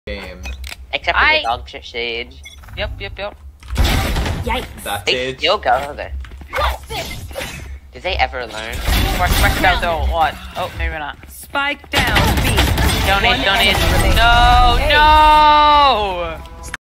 game. Except for the dog shit stage. Yep. Yikes. That They stage. still go there. Did they ever learn? Question out though. What? Oh, maybe not. Spike down, B. Donate. One enemy remaining. No.